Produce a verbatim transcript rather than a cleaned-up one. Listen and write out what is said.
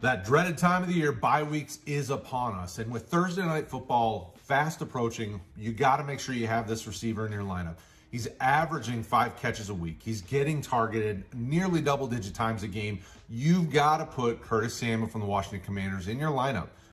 That dreaded time of the year, bye weeks, is upon us. And with Thursday night football fast approaching, you got to make sure you have this receiver in your lineup. He's averaging five catches a week. He's getting targeted nearly double-digit times a game. You've got to put Curtis Samuel from the Washington Commanders in your lineup.